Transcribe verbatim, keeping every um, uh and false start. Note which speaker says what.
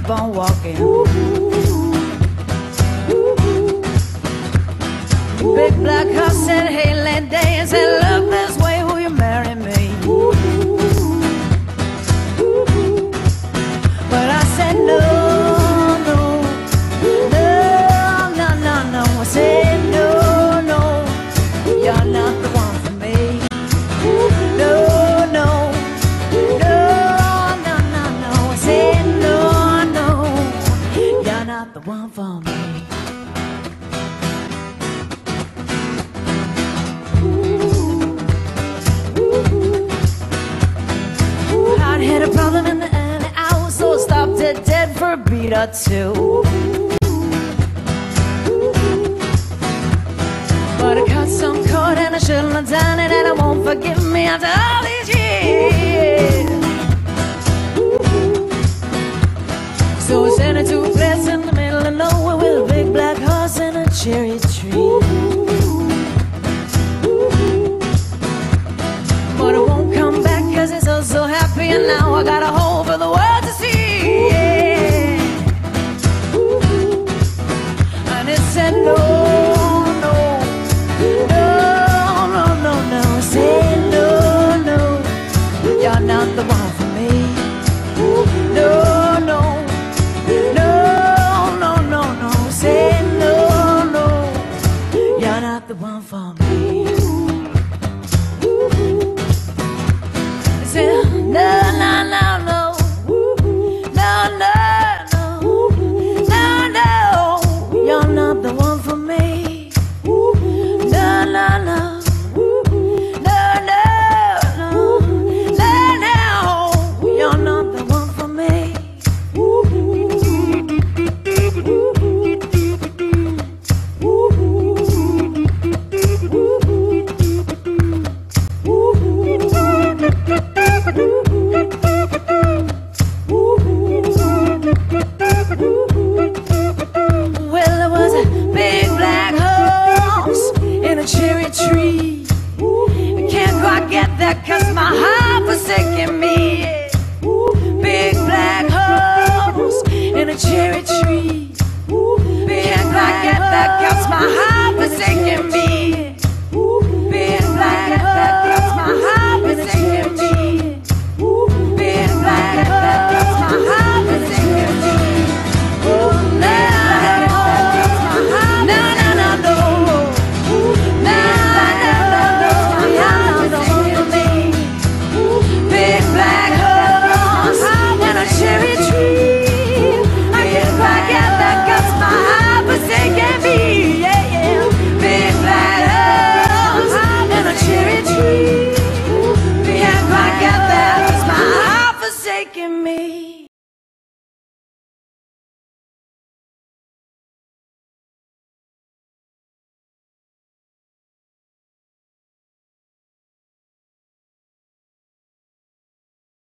Speaker 1: on walking. Big black house said, hey, late day, and said, look this way, will you marry me? But I said, no, no, no, no, no, no. I said, no, no, you're not the one for me. No, no, no, no, no, no. I said, no, no, you're not the one for me. Had a problem in the alley, I was so stopped it dead for a beat or two. But I cut some cord and I shouldn't have done it, and I won't forgive me after all these years. So I sent her to a place in the middle of nowhere with a big black horse and a cherry tree. But I won't come back cause it's so, so happy, and now I got a hole for the world to see, yeah. And it said no, no, no, no, no, no. I said no, no, you're not the one for me. No, no, no, no, no, no. I said no, no, you're not the one for me. No, no, no, no, no, no, no, no, you're not the one for me. No, no, no, no, no, no, no, no, you're not the one for me. Well, there was a big black horse in a cherry tree. I can't quite get that cause my heart forsaking me. Big black horse in a cherry tree. Can't quite get that cause my heart forsaking me.